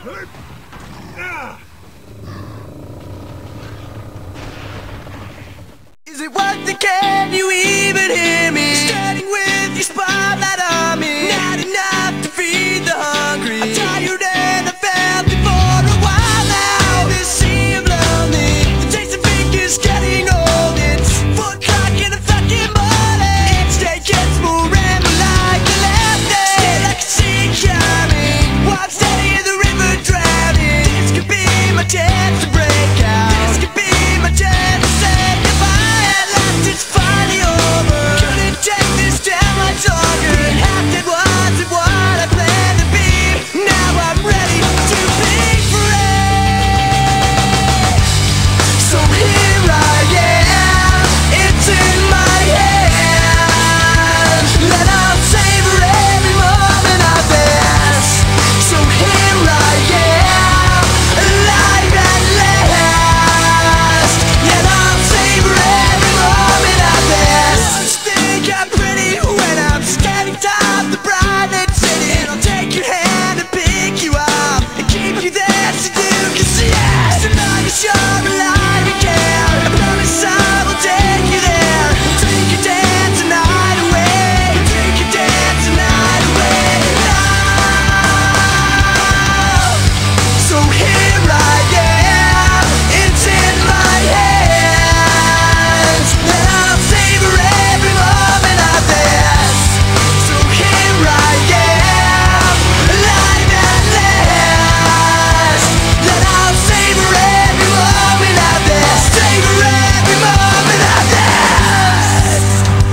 Is it worth it? Can you even hear me? Standing with your spotlight on me. Not enough to feed the hungry. I'm tired and I felt it for a while now. This sea of lonely, the taste of ink is getting old. It's 4 o'clock in the fucking morning. Each day gets more and more like the last day. Still I can see it coming, while I'm standing in the river drowning. This could be my chance to break out. This could be my chance to say goodbye. At last it's finally over. Couldn't take this down much longer. Half that wasn't what I planned to be. Now I'm ready to be free. So here I am, it's in my hands, and I'll savor every moment of this. So here I am, alive at last, and I'll savor every moment of this. Just think I'm pretty when I'm standing top the bright lit city, and I'll take your hand and pick you up and keep you there so you can see it. So long as you're alive and care, I promise I will take you there. Take your dancing night away, take your dancing night away now. So here I am, it's in my hands, and I'll savor every moment of this. So here I am, alive at last, and I'll savor every moment of this. Savor every moment of this.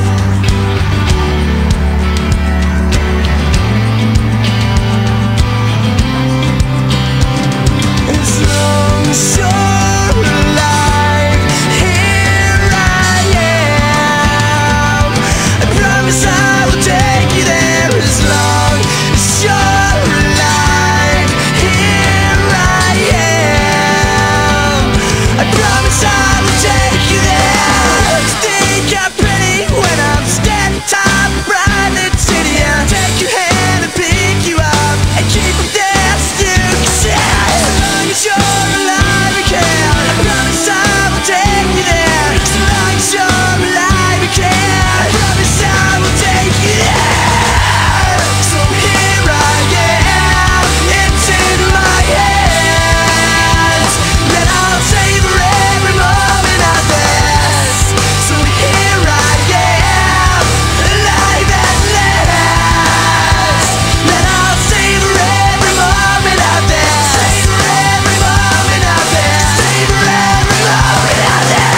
As long as you're alive, here I am. I promise I will take you there. As long as you're alive, here I am. I promise I will take you there. Think I'm pretty when I'm standing top of bright lit city, and I'll take your hand and pick you up and keep you there so you can see it. As long as you're alive and care, I promise I will take you there. As long as you're alive and care, I promise I will take you there. So here I am, it's in my hands, and I'll savor every moment of this. So here I am, alive at last, and I'll savor every moment of this. Savor every moment of this. Savor every moment of this.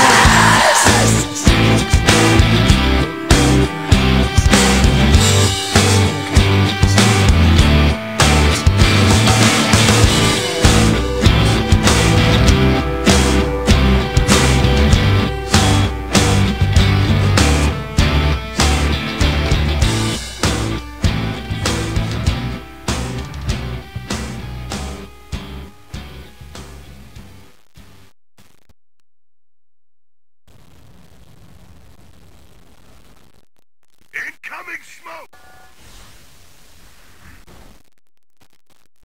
Incoming smoke!